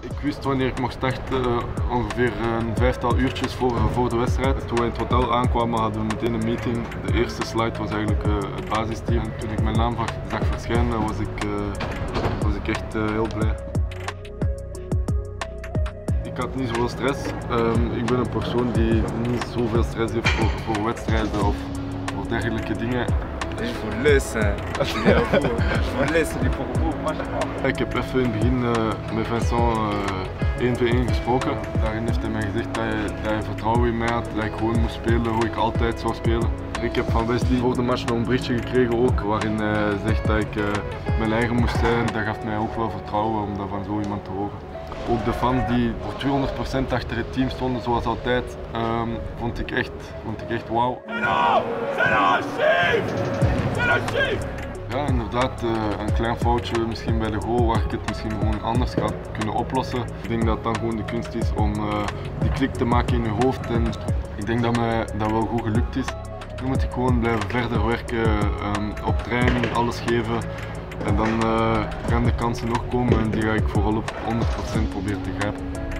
Ik wist wanneer ik mocht starten ongeveer een 5-tal uurtjes voor de wedstrijd. Toen wij in het hotel aankwamen hadden we meteen een meeting. De eerste slide was eigenlijk het basisteam. Toen ik mijn naam zag verschijnen was ik echt heel blij. Ik had niet zoveel stress. Ik ben een persoon die niet zoveel stress heeft voor wedstrijden of voor dergelijke dingen. Je vous laisse, je vous laisse die voor vous. Ik heb even in het begin met Vincent 1v1 gesproken. Daarin heeft hij mij gezegd dat hij vertrouwen in mij had, dat ik gewoon moest spelen hoe ik altijd zou spelen. Ik heb van Wesley voor de match nog een berichtje gekregen ook, waarin hij zegt dat ik mijn eigen moest zijn. Dat gaf mij ook wel vertrouwen om dat van zo iemand te horen. Ook de fans die voor 200% achter het team stonden, zoals altijd, vond ik echt wauw. Ja, inderdaad, een klein foutje misschien bij de goal waar ik het misschien gewoon anders had kunnen oplossen. Ik denk dat het dan gewoon de kunst is om die klik te maken in je hoofd en ik denk dat mij dat wel goed gelukt is. Nu moet ik gewoon blijven verder werken, op training alles geven en dan gaan de kansen nog komen en die ga ik vooral op 100% proberen te grijpen.